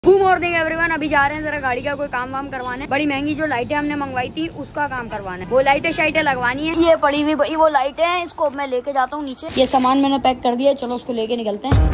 Good morning everyone. अभी जा रहे हैं जरा गाड़ी का कोई काम वाम करवाने। बड़ी महंगी जो लाइटें हमने मंगवाई थी उसका काम करवाना है। वो लाइटें शाइटें लगवानी है। ये पड़ी हुई भाई वो लाइटें हैं, इसको मैं लेके जाता हूँ नीचे। ये सामान मैंने पैक कर दिया, चलो उसको लेके निकलते हैं।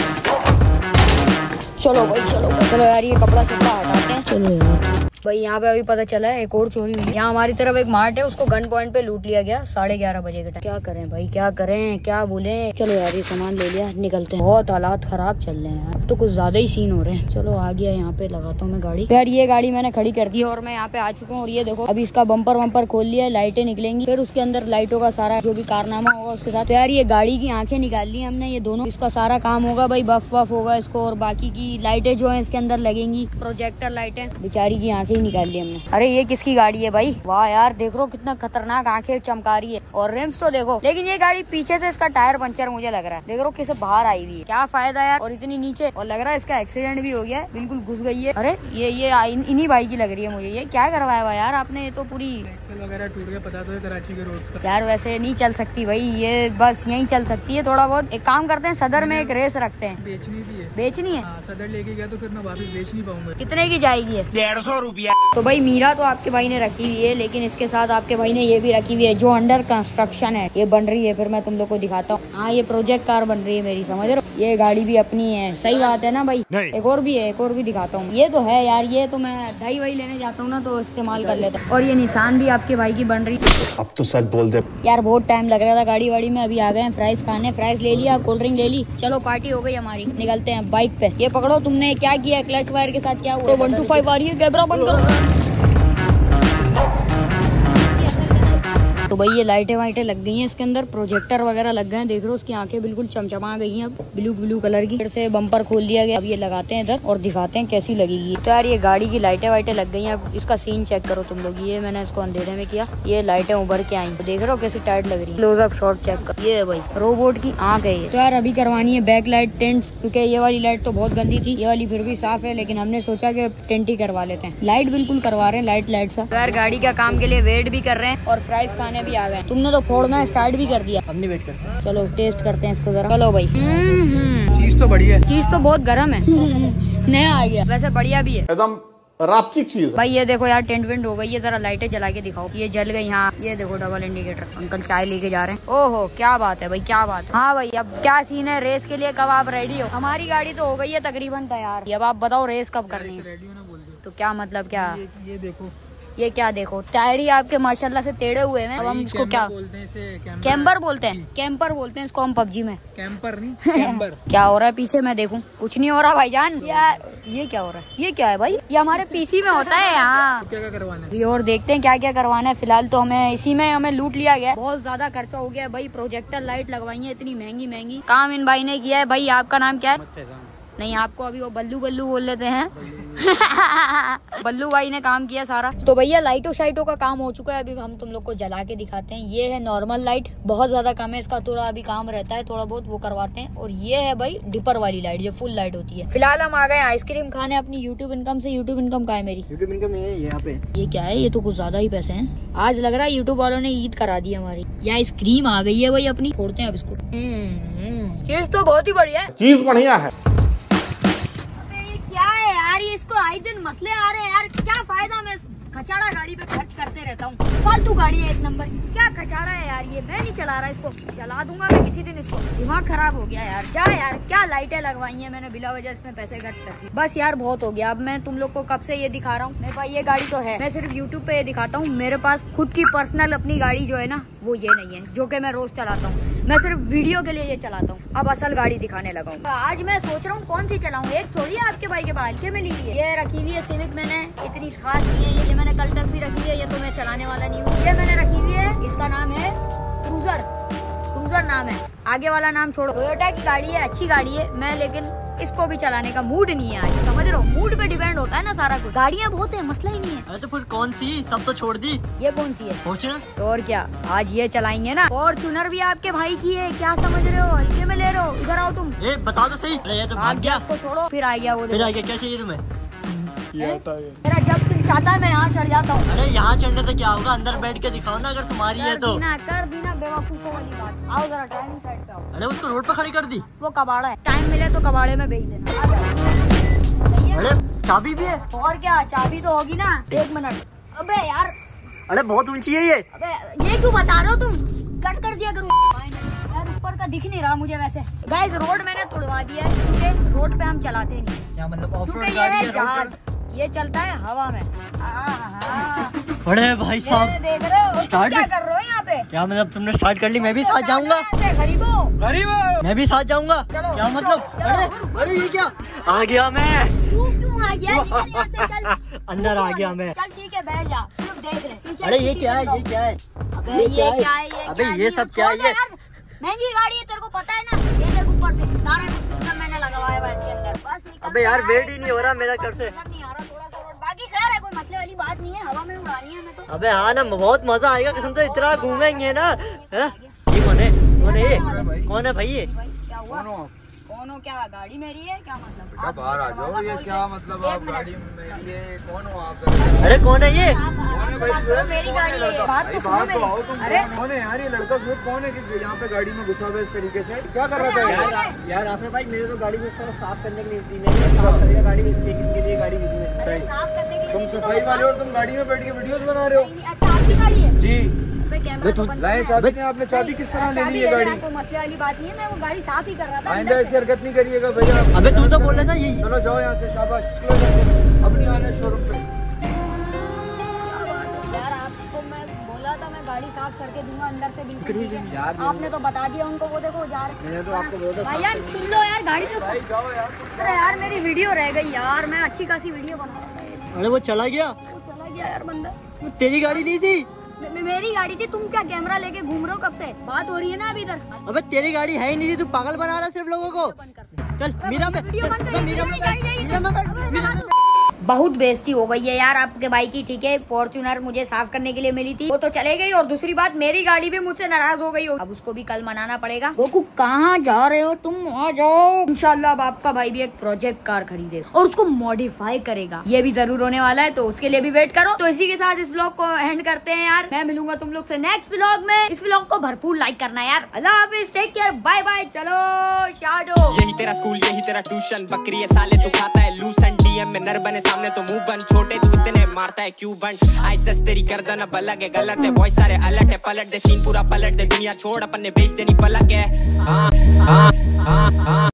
चलो भाई चलो यार, ये कपड़ा सपड़ा हटाते हैं। चलो यार भाई, यहाँ पे अभी पता चला है एक और चोरी हुई। यहाँ हमारी तरफ एक मार्ट है, उसको गन पॉइंट पे लूट लिया गया 11:30 बजे के टाइम। क्या करें भाई, क्या करें, क्या बोले। चलो यार ये सामान ले लिया, निकलते हैं। बहुत हालात खराब चल रहे हैं, अब तो कुछ ज्यादा ही सीन हो रहे हैं। चलो आ गया, यहाँ पे लगाता हूँ मैं गाड़ी। यार ये गाड़ी मैंने खड़ी कर दी है और मैं यहाँ पे आ चुका हूँ। और ये देखो अभी इसका बम्पर वम्पर खोल लिया है, लाइटें निकलेंगी, फिर उसके अंदर लाइटों का सारा जो भी कारनामा होगा उसके साथ। तो यार ये गाड़ी की आंखें निकाल ली हमने, ये दोनों, इसका सारा काम होगा भाई, बफ वफ होगा इसको। और बाकी की लाइटें जो है इसके अंदर लगेंगी, प्रोजेक्टर लाइटें। बेचारी की आंखें ही निकाल ली हमने। अरे ये किसकी गाड़ी है भाई, वाह यार देख लो कितना खतरनाक आंखें चमका रही है। और रिम्स तो देखो, लेकिन ये गाड़ी पीछे से इसका टायर पंचर मुझे लग रहा है। देख लो किसे बाहर आई हुई है, क्या फायदा यार। और इतनी नीचे, और लग रहा है इसका एक्सीडेंट भी हो गया है, बिल्कुल घुस गई है। अरे ये इन्हीं भाई की लग रही है मुझे। ये क्या करवाया हुआ यार आपने, ये तो पूरी एक्सेल वगैरह टूट गया, पता तो है कराची के रोड पर। यार वैसे नहीं चल सकती भाई ये, बस यहीं चल सकती है थोड़ा बहुत। एक काम करते हैं, सदर में एक रेस रखते हैं। बेचनी भी है। बेचनी है? सदर लेके गया तो फिर मैं वापस बेच नहीं पाऊंगा। कितने की जाएगी? 150 रुपया। तो भाई मीरा तो आपके भाई ने रखी हुई है, लेकिन इसके साथ आपके भाई ने ये भी रखी हुई है जो अंडर कंस्ट्रक्शन है, ये बन रही है। फिर मैं तुम लोग को दिखाता हूँ। हाँ ये प्रोजेक्ट कार बन रही है मेरी, समझ रहे हो। ये गाड़ी भी अपनी है, सही बात है ना भाई। एक और भी है, एक और भी दिखाता हूँ। ये तो है यार, ये तो मैं ढाई वही लेने जाता हूँ ना तो इस्तेमाल कर लेता हूँ। और ये निशान भी आपके भाई की बन रही है। अब तो सच बोल दे यार, बहुत टाइम लग रहा था गाड़ी वाड़ी में। अभी आ गए हैं, फ्राइज खाने, फ्राइज ले लिया, कोल्ड ड्रिंक ले ली। चलो पार्टी हो गई हमारी, निकलते हैं बाइक पे। ये पकड़ो, तुमने क्या किया क्लच वायर के साथ, क्या हुआ? 125 आ रही है, कैमरा बंद करो। तो भाई ये लाइटें वाइटें लग गई हैं इसके अंदर, प्रोजेक्टर वगैरह लग गए हैं। देख रहे हो उसकी आंखें बिल्कुल चमचमा गई हैं अब, ब्लू कलर की। फिर से बम्पर खोल दिया गया। अब ये लगाते हैं इधर और दिखाते हैं कैसी लगेगी। तो यार ये गाड़ी की लाइटें वाइटें लग गई हैं। अब इसका सीन चेक करो तुम लोग। ये मैंने इसको अंधेरे में किया, ये लाइटें उभर के आई। तो देख रहे हो कैसी टाइट लग रही है। क्लोजअप शॉट चेक कर, ये भाई रोबोट की आंख है ये। तो यार अभी करवानी है बैक लाइट टेंट, क्योंकि ये वाली लाइट तो बहुत गंदी थी, ये वाली फिर भी साफ है, लेकिन हमने सोचा कि टेंट ही करवा लेते हैं। लाइट बिल्कुल करवा रहे हैं, लाइट सा। तो यार गाड़ी का काम के लिए वेट भी कर रहे हैं और फ्राइज खाने भी आ गए। तुमने तो फोड़ना स्टार्ट भी कर दिया, हम नहीं वेट करते। चलो टेस्ट करते हैं इसको जरा। चलो भाई, चीज तो बढ़िया है, चीज तो बहुत गर्म है। नया आ गया, वैसे बढ़िया भी है, एकदम रापचिक चीज है भाई। ये देखो यार टेंट वेंट हो गई है, जरा लाइटें जला के दिखाओ। ये जल गई। हाँ ये देखो डबल इंडिकेटर। अंकल चाय लेके जा रहे हैं। ओहो क्या बात है भाई, क्या बात है। हाँ भाई अब क्या सीन है, रेस के लिए कब आप रेडी हो? हमारी गाड़ी तो हो गई है तकरीबन तैयार। अब आप बताओ रेस कब करनी है? रेडी होना बोल दो। तो क्या मतलब, क्या ये देखो, ये क्या देखो, टायर ही आपके माशाल्लाह से टेढ़े हुए हैं। अब हम इसको क्या बोलते हैं? इसे कैंपर बोलते हैं, कैंपर बोलते हैं इसको हम पबजी में। कैंपर नहीं, कैंपर। क्या हो रहा है पीछे, मैं देखूं? कुछ नहीं हो रहा भाईजान। यार ये क्या हो रहा है, ये क्या है भाई? ये हमारे पीसी में होता है यहाँ। क्या करवाना है अभी और देखते हैं क्या क्या करवाना है। फिलहाल तो हमें इसी में हमें लूट लिया गया। बहुत ज्यादा खर्चा हो गया भाई, प्रोजेक्टर लाइट लगवाई है इतनी महंगी। काम इन भाई ने किया है। भाई आपका नाम क्या है? नहीं, आपको अभी वो बल्लू बोल लेते हैं। बल्लू भाई ने काम किया सारा। तो भैया लाइटों शाइटों का काम हो चुका है। अभी हम तुम लोग को जला के दिखाते हैं। ये है नॉर्मल लाइट, बहुत ज्यादा कम है इसका, थोड़ा अभी काम रहता है, थोड़ा बहुत वो करवाते हैं। और ये है भाई डिपर वाली लाइट, जो फुल लाइट होती है। फिलहाल हम आ गए आइसक्रीम खाने अपनी यूट्यूब इनकम से। यूट्यूब इनकम का है मेरी? यूट्यूब इनकम नहीं है यहाँ पे। ये क्या है, ये तो कुछ ज्यादा ही पैसे हैं। आज लग रहा है यूट्यूब वालों ने ईद करा दी हमारी। ये आइसक्रीम आ गई है भाई अपनी, फोड़ते हैं अब इसको। चीज तो बहुत ही बढ़िया है, चीज बढ़िया है। क्या है यार ये, इसको आए दिन मसले आ रहे हैं यार। क्या फायदा, मैं खचाड़ा गाड़ी पे खर्च करते रहता हूँ। फालतू गाड़ी है एक नंबर की, क्या खचाड़ा है यार ये। मैं नहीं चला रहा इसको, चला दूंगा मैं किसी दिन इसको। दिमाग खराब हो गया यार। जा यार, क्या लाइटें लगवाई हैं मैंने बिला वजह, इसमें पैसे खर्च कर दिए। बस यार बहुत हो गया। अब मैं तुम लोग को कब से ये दिखा रहा हूँ। मेरे पास ये गाड़ी तो है, मैं सिर्फ यूट्यूब पे ये दिखाता हूँ। मेरे पास खुद की पर्सनल अपनी गाड़ी जो है ना, वो ये नहीं है, जो कि मैं रोज चलाता हूँ। मैं सिर्फ वीडियो के लिए ये चलाता हूँ। अब असल गाड़ी दिखाने लगा हूँ। आज मैं सोच रहा हूँ कौन सी चलाऊँ। एक थोड़ी है आपके भाई के बालके में ली है। ये रखी हुई है सिविक, मैंने इतनी खास नहीं है। ये मैंने कल तक भी रखी है, ये तो मैं चलाने वाला नहीं हूँ। ये मैंने रखी हुई है, इसका नाम है क्रूजर नाम है। आगे वाला नाम छोड़ो। टोयोटा की गाड़ी है, अच्छी गाड़ी है मैं, लेकिन इसको भी चलाने का मूड नहीं है आज। समझ रहे हो, मूड पे डिपेंड होता है ना सारा कुछ। गाड़ियाँ बहुत है, मसला ही नहीं है। अरे तो फिर कौन सी, सब तो छोड़ दी। ये कौन सी है? फॉर्च्यूनर। तो और क्या, आज ये चलाएंगे ना। फॉर्च्यूनर भी आपके भाई की है, क्या समझ रहे हो? हल्के में ले रहे हो? इधर आओ तुम। बताओ तो सही। अरे ये तो भाग गया। उसको छोड़ो, फिर आ गया वो। फिर आ गया, क्या चाहिए तुम्हें? मेरा जब दिल चाहता है मैं यहाँ चढ़ जाता हूँ। अरे यहाँ चढ़ने से क्या होगा, अंदर बैठ के दिखाओ ना, अगर तुम्हारी है तो। कर दी ना बेवकूफों वाली बात। आओ जरा ड्राइविंग साइड पे आओ। अरे उसको रोड पे खड़ी कर दी। वो कबाड़ा है, टाइम मिले तो कबाड़े में भेज देना। अरे चाबी भी है? और क्या, चाबी तो होगी ना। 1 मिनट। अबे यार, अरे बहुत ऊंची है ये। अबे ये क्यों बता रहे हो तुम? कट कर दिया करो यार, ऊपर का दिख नहीं रहा मुझे। वैसे गाइस रोड मैंने तोड़वा दिया है क्योंकि रोड पे हम चलाते नहीं। क्या मतलब ऑफ रोड क्योंकि गाड़ी ये है? जहाज ये चलता है हवा में। अरे भाई साहब, देख रहे हो स्टार्ट क्या कर रहे हो यहाँ पे? क्या मतलब तुमने स्टार्ट कर ली? मैं भी साथ जाऊंगा। गरीबो, मैं भी साथ जाऊंगा। चलो, क्या मतलब? चलो, अरे अरे ये क्या आ गया मैं? तू क्यों आ गया? निकल यहाँ से, चल। अंदर आ गया मैं। चल ठीक है, बैठ जा, सिर्फ देख रहे। अरे ये क्या है? ये क्या है? अबे ये क्या है? अबे ये सब क्या है? महंगी गाड़ी है, तेरे को पता है ना। ये देख ऊपर से सारा कुछ सिस्टम मैंने लगाया हुआ है इसके अंदर। बस निकल। अबे यार वेट ही नहीं हो रहा मेरा कर से। नहीं आ रहा, थोड़ा सा रोड बाकी खैर है, कोई मसले वाली बात नहीं है। हवा में उड़ानी है हमें तो। अबे हाँ ना, बहुत मजा आएगा कसम से। इतना घूमेंगे ना। ये कौन है? कौन है ये? कौन है भाई ये? क्या हुआ? कौन हो? क्या गाड़ी मेरी है? क्या मतलब? आप बाहर आ जाओ। ये क्या मतलब? आप गाड़ी में ये कौन हो आप? अरे कौन है ये? मेरी गाड़ी है। बात तो सुनो मेरी। अरे कौन है यार? ये लड़का सुबह कौन है कि यहाँ पे गाड़ी में घुसा हुआ है इस तरीके से? क्या कर रहा था यार? यार आपने भाई मेरे तो गाड़ी में साफ करने के लिए दी। मैंने साफ करेगा गाड़ी में, चेकिंग के लिए गाड़ी दी है। अरे साफ करने के लिए तुम सफाई वाले और तुम गाड़ी में बैठ के वीडियोस बना रहे हो? अच्छा आपकी गाड़ी है? जी। कैमरा तो बंद लाए चाबी ने, आपने चाबी किस तरह ले ली है गाड़ी? कोई मसले वाली बात नहीं है, मैं वो गाड़ी साफ ही कर रहा था। आइंदा ऐसी हरकत नहीं करिएगा भैया। अबे तुम तो बोल रहे था ये। चलो जाओ यहाँ से, शाबाश। अब नहीं आना शोरूम पे। यार आपको मैं बोला था मैं गाड़ी साफ करके दूंगा अंदर से बिल्कुल। यार आपने तो बता दिया उनको, वो देखो जा रहे। मैंने तो आपको बोला था। भाई यार सुन लो यार, गाड़ी तो। भाई जाओ यार। अरे यार मेरी वीडियो रह गई यार, मैं अच्छी खासी वीडियो बना रहा था। अरे वो चला गया। वो चला गया यार बंदा। वो तेरी गाड़ी नहीं थी? मेरी गाड़ी थी। तुम क्या कैमरा लेके घूम रहे हो? कब से बात हो रही है ना अभी तक? अबे तेरी गाड़ी है ही नहीं थी, तू पागल बना रहा सिर्फ लोगों को। चल मीरा पे। बहुत बेइज्जती हो गई है यार आपके भाई की। ठीक है, फॉर्च्यूनर मुझे साफ करने के लिए मिली थी, वो तो चले गई। और दूसरी बात, मेरी गाड़ी भी मुझसे नाराज हो गई हो। अब उसको भी कल मनाना पड़ेगा। गोकू कहाँ जा रहे हो तुम? आ जाओ। इंशाल्लाह अब आपका भाई भी एक प्रोजेक्ट कार खरीदेगा और उसको मॉडिफाई करेगा। ये भी जरूर होने वाला है, तो उसके लिए भी वेट करो। तो इसी के साथ इस व्लॉग को एंड करते हैं यार। मैं मिलूंगा तुम लोग से नेक्स्ट व्लॉग में। इस व्लॉग को भरपूर लाइक करना यार। अल्लाह हाफिज, टेक केयर, बाय बाय। चलो शाडो। यही तेरा स्कूल, यही तेरा ट्यूशन। बकरी है साले तू खाता है लूसन। डीएम में नर बने सामने तो मुंह बंद। छोटे तू इतने मारता है क्यों बंद? आइसस तेरी गर्दन अब अलग है, गलत है। बहुत सारे अलर्ट है, पलट दे सीन पूरा पलट दे। दुनिया छोड़ अपने बेच देनी फलक है।